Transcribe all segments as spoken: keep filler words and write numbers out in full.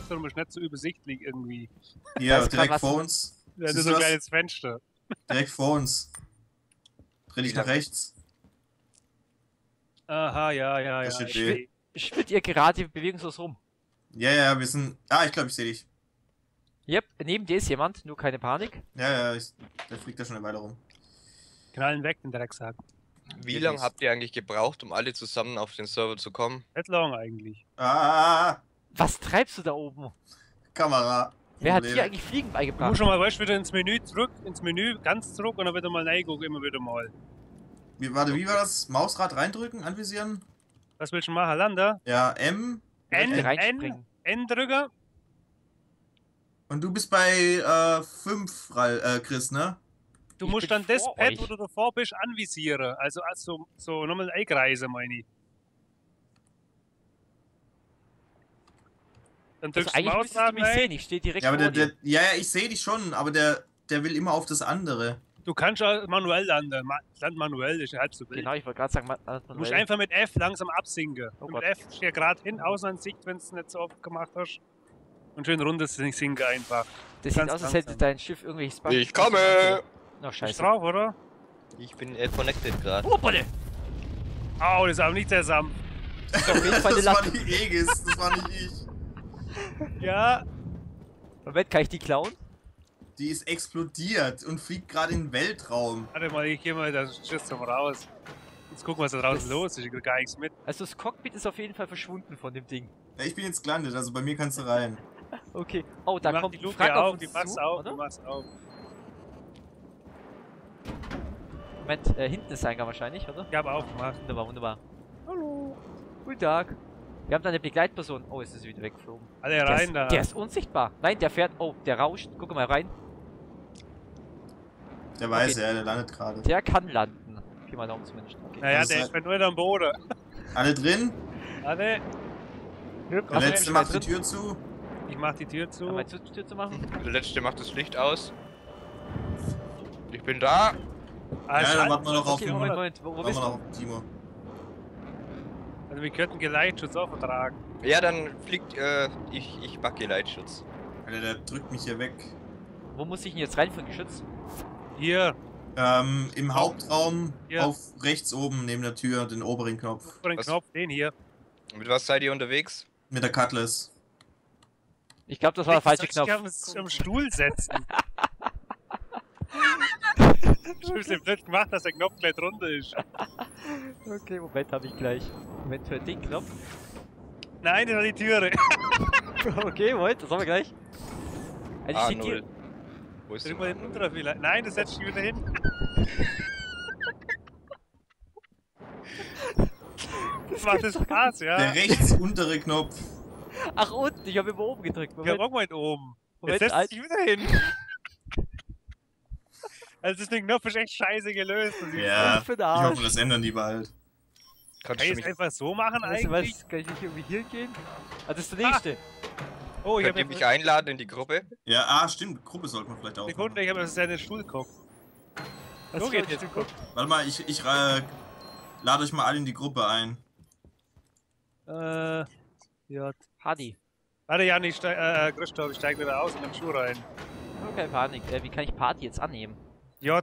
darum ist nicht so übersichtlich irgendwie. Hier, direkt vor uns. Ja, das ist so ein kleines Fenster. Direkt vor uns. Dreh dich nach rechts. Aha, ja, ja, ja. Schwimmt Schwimmt ihr gerade bewegungslos rum? Ja, ja, wir sind... Ah, ich glaube, ich sehe dich. Yep, neben dir ist jemand, nur keine Panik. Ja, ja, ich, der fliegt da schon eine Weile rum. Knallen weg, den Drecksack. Wie lange habt ihr eigentlich gebraucht, um alle zusammen auf den Server zu kommen? Nicht lang eigentlich. Ah! Was treibst du da oben? Kamera. Wer hat dir eigentlich Fliegen beigebracht? Du musst schon mal, weißt, wieder ins Menü zurück, ins Menü, ganz zurück und dann wieder mal reingucken, immer wieder mal. Wie, warte, wie war das? Mausrad reindrücken, anvisieren? Was willst du machen, Lander? Ja, M. N, N, N drücken. Und du bist bei fünf, äh, Chris, ne? Du Ich musst bin dann das vor Pad, euch. wo du davor bist, anvisieren. Also, also so nochmal einkreisen, meine ich. Dann Also drückst du eigentlich müsstest du Mausrad mich rein. sehen, ich stehe direkt Ja, aber vor der, dir. der, ja, ja, ich sehe dich schon, aber der, der will immer auf das andere. Du kannst auch manuell landen. Ma Land manuell, ist halb so wild. Genau, ich wollte gerade sagen, man, man Du musst einfach mit F langsam absinken. Oh Und Gott. mit F steht gerade hin, Außenansicht, wenn du es nicht so oft gemacht hast. Und schön runter sinken einfach. Das sieht ganz aus, als hätte langsam. dein Schiff irgendwelche Spam. Ich komme! Oh, Bist scheiße. drauf, oder? Ich bin äh, connected gerade. Oh, Bolle! Au, das ist aber nicht sehr Sam. Das ist auf jeden Fall eine Das war Latte. die Aegis, das war nicht ich. Ja, Moment, kann ich die klauen? Die ist explodiert und fliegt gerade in den Weltraum. warte mal, ich geh mal das Schiff zum raus. Jetzt gucken, was da draußen Das- los ist. Ich krieg gar nichts mit. Also das Cockpit ist auf jeden Fall verschwunden von dem Ding. Ja, ich bin jetzt gelandet, also bei mir kannst du rein. Okay. Oh, da Die macht kommt die Luke Frank auf, uns die machst zu, auf, oder? die machst auf. Moment, äh, hinten ist der Eingang wahrscheinlich, oder? Ich habe aufgemacht. Wunderbar, wunderbar. Hallo. Guten Tag. Wir haben da eine Begleitperson. Oh, jetzt ist sie wieder weggeflogen. Alle Der rein ist, da. der ist unsichtbar. Nein, der fährt. Oh, der rauscht. Guck mal rein. Der weiß Okay. ja, der landet gerade. Der kann landen. Geh mal Daumen zumindest. Okay. Naja, Also der ist ist nur am Boden. Alle drin? Alle. Der Ach, letzte ich macht bin die drin. Tür zu. Ich mach die Tür zu. Haben wir jetzt Tür zu machen? Der letzte macht das Licht aus. Ich bin da. Ah, Ja, dann schalt- warten wir noch auf Okay, den Moment, Moment. Wo, wo Warten bist wir noch du? auf Timo. Also wir könnten Geleitschutz auch vertragen. Ja, dann fliegt, äh, ich, ich backe Leitschutz. Alter, der drückt mich hier weg. Wo muss ich denn jetzt rein für ein Geschütz? Hier, Ähm, im Hauptraum Ja. auf rechts oben neben der Tür, den oberen Knopf. über den Was? Knopf, den hier. Mit was seid ihr unterwegs? Mit der Cutlass. Ich glaube, das war der falsche Ich soll Knopf. dich am, am Stuhl setzen. Du hast den blöd gemacht, dass der Knopf gleich drunter ist. Okay, Moment, habe ich gleich. Moment für den Knopf. Nein, das war die Türe. Okay, Moment, das haben wir gleich. Also Ah, steht hier- null. Wo ist Drück denn mal den A null? unteren vielleicht. Nein, das setzt dich wieder hin. Das macht das Spaß, ja. Der rechts untere Knopf. Ach, unten, ich habe immer oben gedrückt. Ja, Moment, guck mal da oben. Jetzt Moment, setzt halt. dich wieder hin. Also das Ding Knopf ist echt scheiße gelöst. Das ist- Ja, für ich den Arsch. hoffe, das ändern die bald. Kannst Kann du ich mich, es einfach so machen Weißt du eigentlich? was, kann ich nicht irgendwie hier gehen? Ah, das ist der nächste. Oh, ich könnt ihr habe mich jetzt einladen in die Gruppe? Ja, ah, stimmt. Gruppe sollte man vielleicht auch eine Sekunde, machen. ich habe das in den Stuhl geguckt. Was So für geht ein jetzt. Stück? Warte mal, ich, ich äh, lade euch mal alle in die Gruppe ein. Äh, ja. Hardy. Warte, Jan, ich steig, äh, Christoph, ich steig wieder aus in den Schuh rein. Oh, keine Panik. Äh, wie kann ich Party jetzt annehmen? J.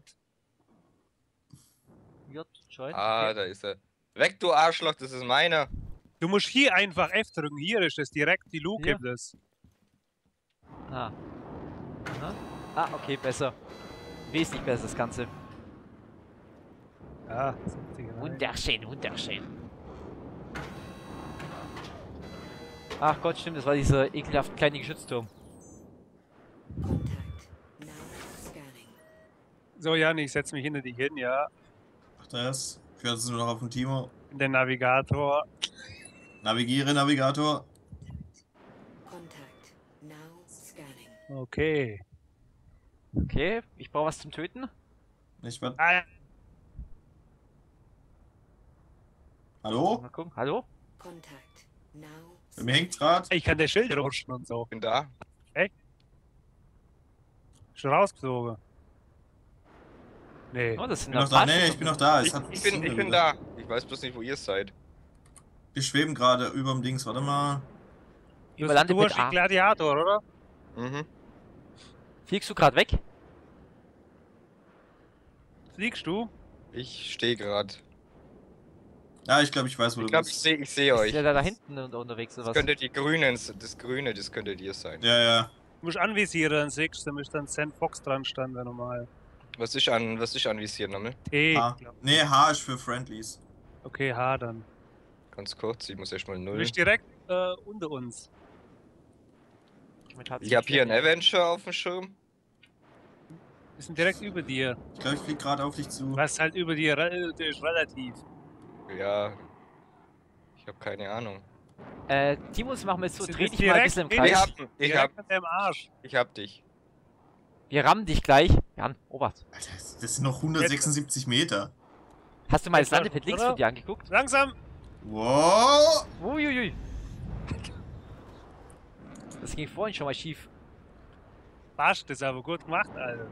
J, join. Ah, Okay. da ist er. Weg, du Arschloch, das ist meiner. Du musst hier einfach F drücken. Hier ist es direkt. Die Luke Ja. gibt es. Ah. Aha. Ah, okay, besser. Wesentlich besser das Ganze. Ja, setz dich rein. Wunderschön, wunderschön. Ach Gott, stimmt, das war dieser ekelhaft kleine Geschützturm. Contact. Now scanning. So, Jan, ich setz mich hinter dich hin, ja. Mach das. Ich werde es nur noch auf den Timo. In den Navigator. Navigiere, Navigator. Contact. Now scanning. Okay. Okay, ich brauche was zum Töten. Ich warte. Ah, Hallo? Mal gucken. Hallo? Contact. Now Bei mir hängt grad. ich kann der Schild rutschen und so. Bin da. Schon rausgezogen. Nee. Oh, das Ich sind bin noch da. Nee, nee, ich bin noch da. Es Ich, hat ich, bin, ich bin da. Ich weiß bloß nicht, wo ihr seid. Wir schweben gerade über dem Dings. Warte mal. Du, Überlandet du mit hast den A. Gladiator, oder? Mhm. Fliegst du gerade weg? Fliegst du? Ich stehe gerade. Ja, ich glaube, ich weiß, wo Ich du glaube, ich bist. sehe ich seh Ist euch. der da, da hinten und unterwegs oder Das was? könnte die Grünen, das Grüne, das könntet ihr sein. Ja, ja. Du musst anvisieren, dann siehst du, da müsste dann Sand Fox dran standen, wäre normal. Was ist an, was ist anvisiert nochmal? T, H. glaub ich. Nee, H ist für Friendlies. Okay, H dann. Ganz kurz, ich muss erstmal Du null. bist direkt äh, unter uns. Damit hat's Ich habe hier einen schwer. Avenger auf dem Schirm. Wir sind direkt über dir. Ich glaube, ich fliege gerade auf dich zu. Was halt über dir re das ist relativ. Ja. Ich habe keine Ahnung. Äh, Timus, machen wir es so, Sind dreh jetzt dich mal ein direkt- bisschen im nee, Kreis. Ich hab, ich Direkt hab, an deinem Arsch. ich hab dich. Wir rammen dich gleich. Jan, Obacht. Alter, das sind noch hundertsechsundsiebzig Meter. Hast du mal das Jetzt Landepad links oder? von dir angeguckt? Langsam! Wow! Uiuiui. Das ging vorhin schon mal schief. Passt, das ist aber gut gemacht, Alter.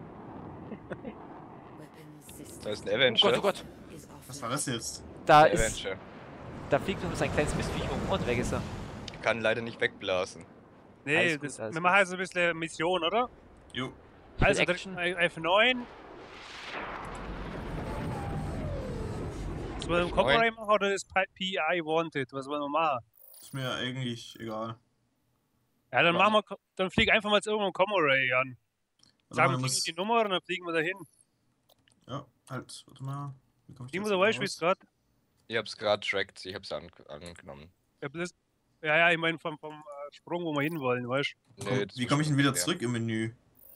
Weapons system Da ist ein Oh Avenger. Gott, oh Gott. is Was war das jetzt? Da Der ist, Avenger. da fliegt uns ein kleines Mistviech rum und weg ist er. Kann leider nicht wegblasen. Nee, Alles gut, das, alles wir gut. machen also ein bisschen Mission, oder? Jo. Ich will Also Action. direkt F neun. Was wir im F neun. Copyright machen oder ist P I Wanted? Was wollen wir machen? Ist mir eigentlich egal. Ja, dann Ja. machen wir, dann flieg einfach mal zu irgendeinem Comoray an. Warte Sagen mal, wir du musst... die Nummer und dann fliegen wir dahin. Ja, halt, warte mal. Wie komm ich Timo, jetzt du wieder weißt, wie es raus? gerade. Ich hab's gerade tracked, ich hab's an, angenommen. Ja, das- ja, ja, ich meine vom, vom äh, Sprung, wo wir hinwollen, weißt du? Komm, das wie ist komme ich denn wieder schwer. zurück im Menü?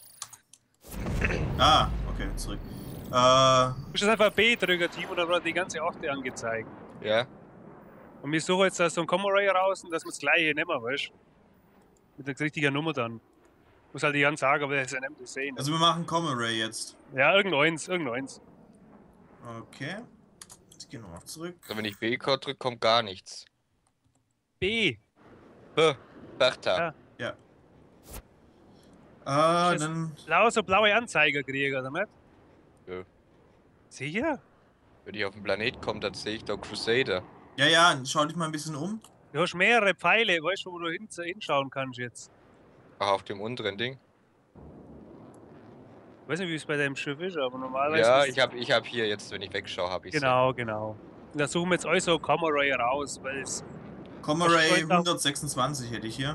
Ah, okay, zurück. Äh, Du musst jetzt einfach B drücken, Timo, dann wird die ganze Orte angezeigt. Ja? Und wir suchen jetzt da so ein Comoray raus und dass wir das gleiche nehmen, weißt du? Mit der richtigen Nummer dann. Muss halt die Jan sagen, aber das ist ja nicht zu sehen. also wir machen Comaray jetzt. Ja, irgendeins, irgendeins. Okay. Jetzt gehen wir noch zurück. Also wenn ich B-Code drücke, kommt gar nichts. B. B. Bertha. Ja. Äh, Tschüss. dann... Blau, so blaue Anzeiger kriegen, oder nicht? Ja. Sicher? Wenn ich auf den Planet komme, dann sehe ich da Crusader. Ja, ja, schau dich mal ein bisschen um. Du hast mehrere Pfeile, weißt du, wo du hin, hinschauen kannst jetzt. Ach, auf dem unteren Ding. Ich weiß nicht, wie es bei deinem Schiff ist, aber normalerweise. Ja, ist- ich hab, ich hab hier jetzt, wenn ich wegschaue, habe ich Genau, genau. Und da suchen wir jetzt euch so Comoray raus, weil es. Comaray Was steht da? hundertsechsundzwanzig hätte ich hier.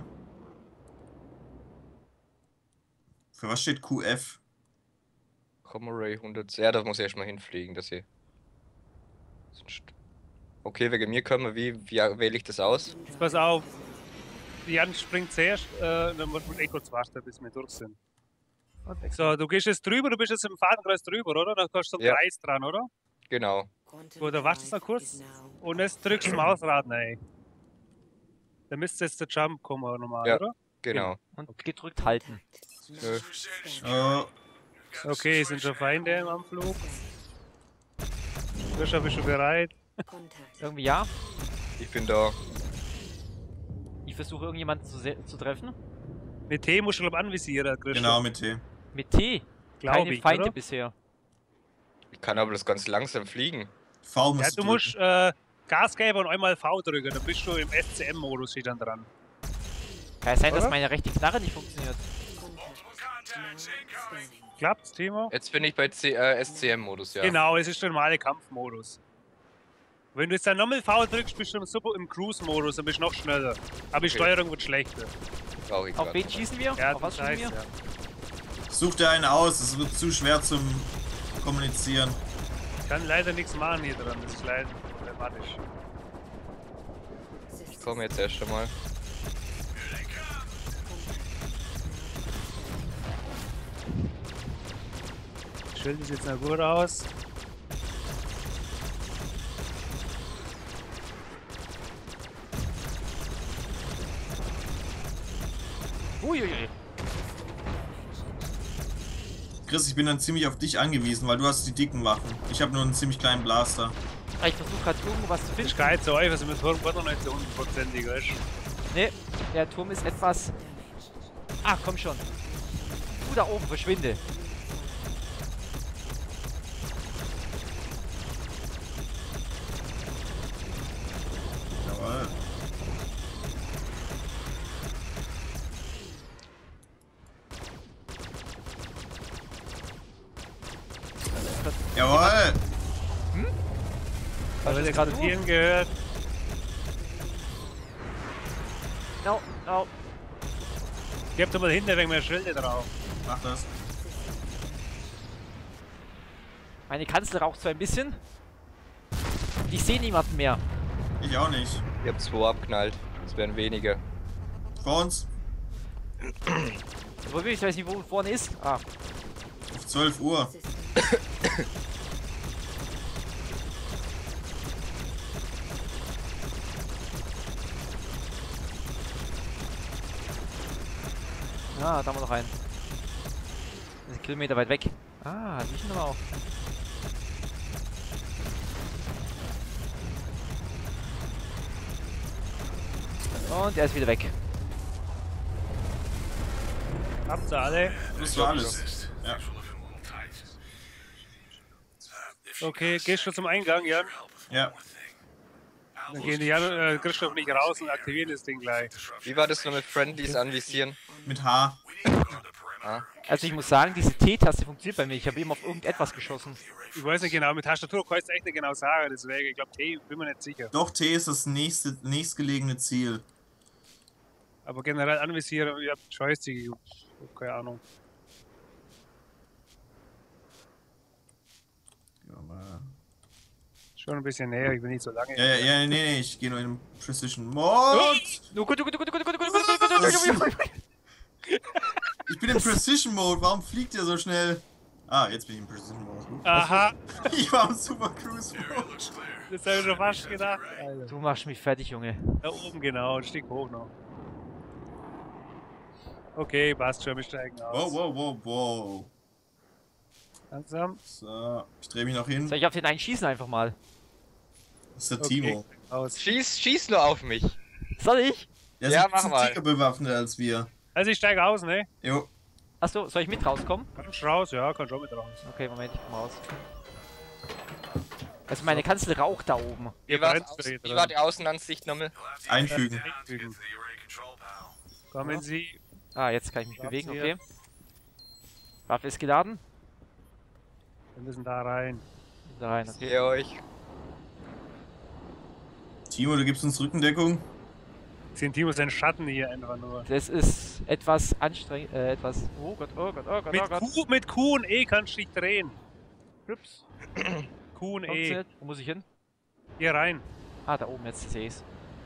Für was steht Q F? Comoray hundert. Ja, da muss ich erstmal hinfliegen, dass ihr. Sonst- Okay, wegen mir können wir, wie, wie wähle ich das aus? Pass auf. Jan springt zuerst, äh, dann muss man eh kurz warten, bis wir durch sind. So, du gehst jetzt drüber, du bist jetzt im Fadenkreis drüber, oder? Dann kannst du so einen Ja. Kreis dran, oder? Genau. Gut, dann wartest du noch kurz und jetzt drückst du das Mausrad rein. Dann müsste jetzt der Jump kommen normal, Ja. oder? Genau. Und gedrückt halten. Nö. Äh, Okay, sind schon Feinde am Flug. Krischer, bist du bereit? Irgendwie ja. Ich bin da. Ich versuche irgendjemanden zu, se- zu treffen. Mit T musst du, glaub anvisieren, Krischer. genau, mit T. Mit T. Glaube Keine ich, Feinde oder? bisher. Ich kann aber das ganz langsam fliegen. V musst Ja, du drücken. musst äh, Gas geben und einmal V drücken, dann bist du im S C M-Modus steht dann dran. Kann ja sein, dass Oder? meine rechte Knarre nicht funktioniert. Klappt's, Timo? Jetzt bin ich bei C äh, S C M-Modus, ja. Genau, es ist der normale Kampfmodus. Wenn du jetzt dann nochmal V drückst, bist du im, super im Cruise-Modus, dann bist du noch schneller. Aber die Okay. Steuerung wird schlechter. Brauche ich Auf grad. wen schießen wir? Ja, Auf was das schießen heißt, wir? ja. Such dir einen aus, es wird zu schwer zum Kommunizieren. Ich kann leider nichts machen hier dran, das ist leider problematisch. Ich komme jetzt erst einmal. Das Schild sieht jetzt noch gut aus. Uiuiui. Chris, ich bin dann ziemlich auf dich angewiesen, weil du hast die dicken Waffen. Ich habe nur einen ziemlich kleinen Blaster. Ich versuche gerade irgendwo was zu Das finden. ist geil zu euch, also mit Turm wird noch nicht so hundertprozentig, weißt du? Nee, der Turm ist etwas... Ah, komm schon. Du da oben, verschwinde. Jawohl. Habe das ich gerade explodieren gehört. No, no. Gebt doch mal hinter wegen mehr Schilde drauf. Mach das. Meine Kanzel raucht zwar ein bisschen. Und ich sehe niemanden mehr. Ich auch nicht. Ihr habt zwei abknallt. Es werden weniger. Vor uns. Wo bin ich? Ich weiß nicht, wo vorne ist. Ah. Auf zwölf Uhr. System Ah, da haben wir noch einen. Das ist ein Kilometer weit weg. Ah, die sind aber auch. Und er ist wieder weg. Habt ihr alle? Das war alles. Ja. Okay, gehst du zum Eingang, Jan? Ja. Dann gehen die Jan, äh, Christoph nicht raus und aktivieren das Ding gleich. Wie war das nur mit Friendlies anvisieren? Mit H. Ah. Also ich muss sagen, diese T-Taste funktioniert bei mir. Ich habe eben auf irgendetwas geschossen. Ich weiß nicht genau, mit Tastatur kann ich es echt nicht genau sagen, deswegen, ich glaube T, bin mir nicht sicher. Doch, T ist das nächste, nächstgelegene Ziel. Aber generell anvisieren, ich hab Joystick, ich hab keine Ahnung. Ja, mal. Schon ein bisschen näher, ich bin nicht so lange. Ja, ja, ja, nee, nee, ich gehe nur in den Precision Mode. Oh, gut, gut, gut, gut, gut, gut, gut, gut, gut. Ich bin im Precision Mode, warum fliegt ihr so schnell? Ah, jetzt bin ich im Precision Mode. Aha, Ich war im Super Cruise Mode. das habe ich schon fast gedacht. Alter. Du machst mich fertig, Junge. Da oben genau, ein Stück hoch noch. Okay, passt schon, wir steigen aus. Wow, wow, wow, wow. Langsam. So, ich drehe mich noch hin. Soll ich auf den einen schießen einfach mal? Das ist der Okay, Timo. aus. Schieß, schieß nur auf mich. Soll ich? Der Ja, ist ein mach bisschen mal. dicker bewaffnet als wir. Also ich steige aus, ne? Jo. Achso, soll ich mit rauskommen? Kannst du raus? Ja, kann schon mit raus. Okay, Moment, ich komm raus. Also meine Kanzel raucht da oben. Wie war, brennt aus, da hier wie drin. war die Außenansicht nochmal? Einfügen. Einfügen. Kommen Sie. Ah, jetzt kann ich mich Waffe bewegen, hier. okay. Waffe ist geladen. Wir müssen da rein. Da rein, okay. Sehe euch. Timo, du gibst uns Rückendeckung. Ich sehe Timo seinen Schatten hier einfach nur. Das ist etwas anstrengend, äh, etwas... Oh Gott, oh Gott, oh Gott, Mit oh Gott. Q, mit Q und E kannst du dich drehen. Ups. Q und E. Funktioniert. Wo muss ich hin? Hier rein. Ah, da oben, jetzt sehe ich's.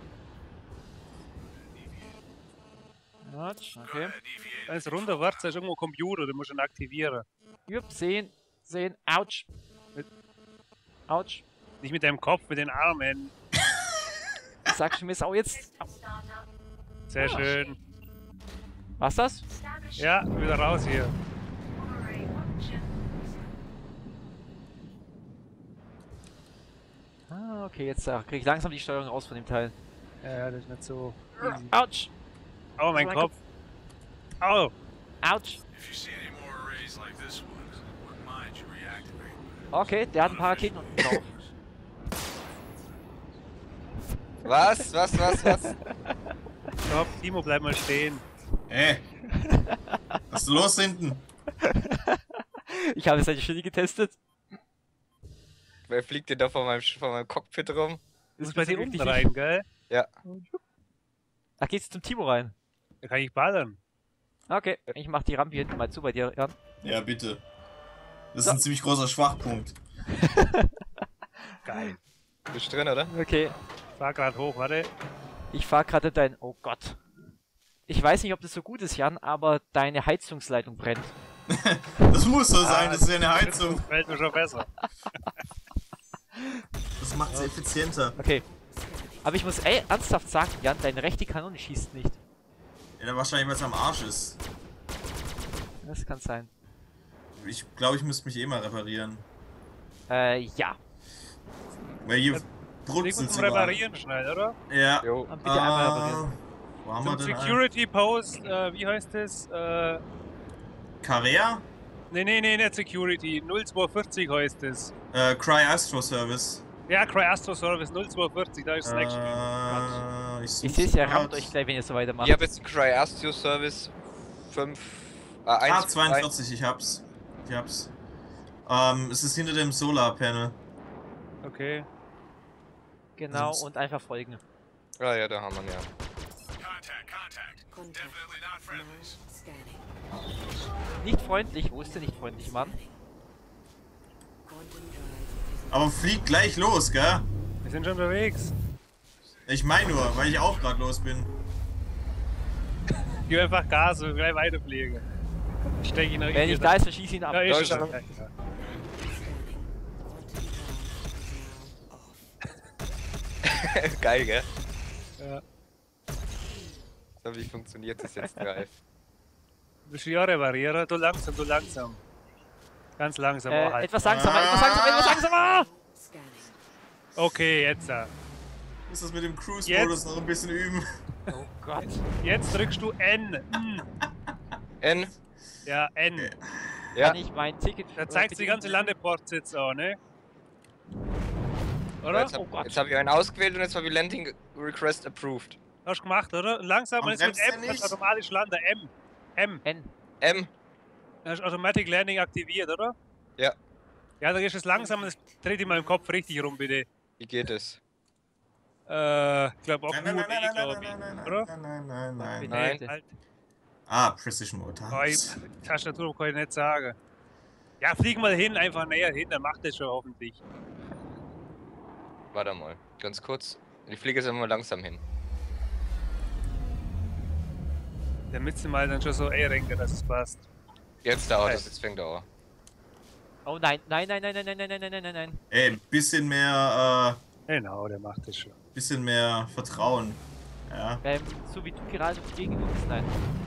Okay. Da ist runterwärts, da ist irgendwo ein Computer, den musst du ihn aktivieren. Jupp, sehen, sehen, ouch. Mit- Ouch. Nicht mit deinem Kopf, mit den Armen. Sagst du mir auch jetzt? Au. Sehr Ja. schön. Was das? Ja, wieder raus hier. Ah, okay, jetzt äh, krieg ich langsam die Steuerung raus von dem Teil. Ja, ja, das ist nicht so easy. Ouch. Au, mein mein Kopf. Au. Ouch. Okay, der hat ein paar Raketen unten drauf. Was? Was? Was? Was? Stopp, Timo, bleib mal stehen. Ey. Was ist los hinten? Ich habe seine Stelle getestet. Wer fliegt denn da von meinem, von meinem Cockpit rum? Das ist bei dir wirklich unten nicht. rein, gell? Ja. Ach, geht's zum Timo rein? Da kann ich ballern. Okay, ich mach die Rampe hier hinten mal zu bei dir, Jan. Ja, bitte. Das ist So. ein ziemlich großer Schwachpunkt. Geil. Bist du drin, oder? Okay, Fahr grad hoch, warte. ich fahr gerade dein... Oh Gott. Ich weiß nicht, ob das so gut ist, Jan, aber deine Heizungsleitung brennt. Das muss so sein, Ah, das ist ja eine Heizung. Fällt mir schon besser. Das macht es effizienter. Okay. Aber ich muss ey, ernsthaft sagen, Jan, deine rechte Kanone schießt nicht. Ja, dann wahrscheinlich, weil es am Arsch ist. Das kann sein. Ich glaube, ich müsste mich eh mal reparieren. Äh, ja. Weil hier Nicht brutzelt gut sie zum Reparieren schnell, oder? Ja. Jo. Dann bitte einmal Ah, reparieren. wo haben wir Zum denn einen? Security Post, äh, wie heißt das? Äh, Carrera? nee, nee, nee, nicht Security. null zwei vierzig heißt es. Äh, Cry Astro Service. Ja, Cry Astro Service null zwei vierzig, da ist das nächste. Äh, ich Ich sehe es ja, grad. rammt euch gleich, wenn ihr so weitermacht. Ich habe jetzt einen Cryastio Service fünf. Äh, Ah, eins, zweiundvierzig, ich hab's. Ich hab's. Ähm, es ist hinter dem Solarpanel. Okay. Genau, Sonst- und einfach folgen. Ah ja, da haben wir ihn, ja. Contact. Now scanning. Nicht freundlich, wo ist der nicht freundlich, Mann? Quantum drive is Aber flieg gleich los, gell? Wir sind schon unterwegs. Ich meine nur, weil ich auch gerade los bin. Gib einfach Gas und gleich weiterfliegen. Ich denke ihn noch Wenn ich da ist, verschieße ich ihn ab. Ja, Ja, ist schon. schon. Ja, ja. scanning. Quantum drive is now off. Geil, gell? Ja. So, wie funktioniert das jetzt, Drive? Du bist ja reparieren. Du langsam, du langsam. Ganz langsam. oh, Äh, halt. etwas langsamer, etwas langsamer, etwas langsamer! Scanning. Okay, jetzt. äh. Ich muss das mit dem Cruise-Modus Jetzt. noch ein bisschen üben. Oh Gott. Jetzt drückst du N. Mm. N? Ja, N. Ja. Kann ich mein Ticket... Da zeigt die ganze Landeports jetzt auch, ne? Oder? Jetzt Oh habe Gott. hab ich einen ausgewählt und jetzt habe ich Landing Request approved. Hast du gemacht, oder? Und langsam, Warum und jetzt mit bremst M der kannst du nicht? automatisch landen. M. M. N. M? Da hast du Automatic Landing aktiviert, oder? Ja. Ja, da gehst du es langsam und das dreht dich mal im Kopf richtig rum, bitte. Wie geht es? Äh, ich glaube auch Nein, Q nein, und nein, E, nein, glaube nein, ich. nein, nein, Oder? nein, nein, nein, nein, Bitte. nein. Nee, halt. Ah, Precision Mode. Oh, ich, Tastatur kann ich nicht sagen. Ja, flieg mal hin, einfach näher hin, dann macht das schon hoffentlich. Warte mal, ganz kurz. Ich fliege jetzt einfach mal langsam hin. Damit sie mal dann schon so einrenken, dass es passt. Jetzt dauert Hey. es, jetzt fängt er an. Oh nein, nein, nein, nein, nein, nein, nein, nein, nein, nein, nein. Ey, bisschen mehr, Genau, der macht das schon. äh, bisschen mehr Vertrauen. Ja. Ähm, so wie du gerade gegen uns, nein.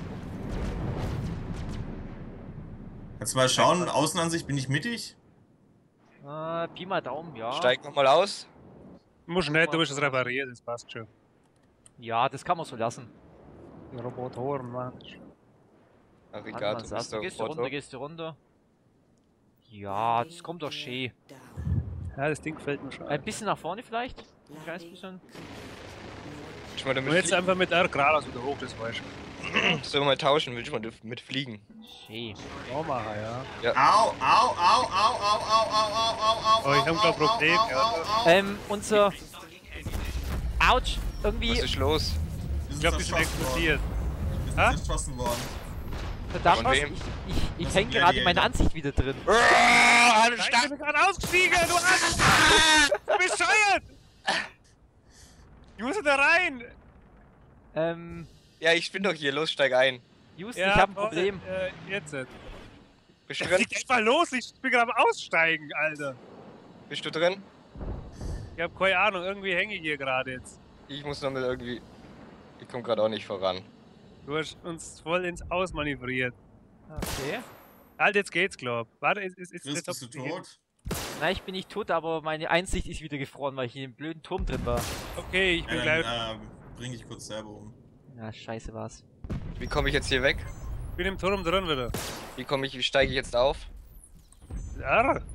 Kannst du mal schauen, Außenansicht, bin ich mittig? Äh, Pi mal Daumen, ja. Steig nochmal aus. Muss nicht, du bist es repariert, das passt schon. Ja, das kann man so lassen. Die Robotoren machen das schon. Warte Arigato, mal, sagst du, Mister gehst du runter, Roboter. gehst du runter. Ja, das kommt doch schön. Down. Ja, das Ding fällt mir schon Ein ein. bisschen nach vorne vielleicht? Ein kleines bisschen. Willst du mal damit Und jetzt fliegen? einfach mit R geradeaus wieder hoch, das weißt du. Sollen wir mal tauschen? Willst du mal mit fliegen? Schön. Auch machen, ja. Au, au, au, au, au, au, au, au, au, au, Oh, ich hab grad Problem, ja. Ähm, unser... Autsch! Irgendwie... Was ist los? Ich glaube, die sind explodiert. Wir Ha? sind zerschossen worden. Verdammt Von was, wem? ich, ich, ich Das häng ist gerade in meiner Gladiator. Ansicht wieder drin. Alle Nein, ich bin gerade ausgestiegen, du Arsch! Du bist bescheuert! Ich muss da rein! Ähm, Ja, ich bin doch hier, los, steig ein. Houston, ich hab ein toll, Problem. Äh, jetzt. Äh. Bist du Jetzt drin? fliegt einfach los, ich bin gerade am Aussteigen, Alter. Bist du drin? Ich hab keine Ahnung, irgendwie hänge ich hier gerade jetzt. Ich muss noch mal irgendwie... Ich komme gerade auch nicht voran. Du hast uns voll ins Aus manövriert. Okay. Halt, jetzt geht's, glaub. Warte, ist, ist, ist, Chris, ist, bist du tot? Nein, ich bin nicht tot, aber meine Einsicht ist wieder gefroren, weil ich in dem blöden Turm drin war. Okay, ich bin Ja, gleich. dann, ähm, bring dich kurz selber um. Ja, scheiße war's. Wie komme ich jetzt hier weg? Ich bin im Turm drin wieder. Wie komme ich, wie steige ich jetzt auf? R.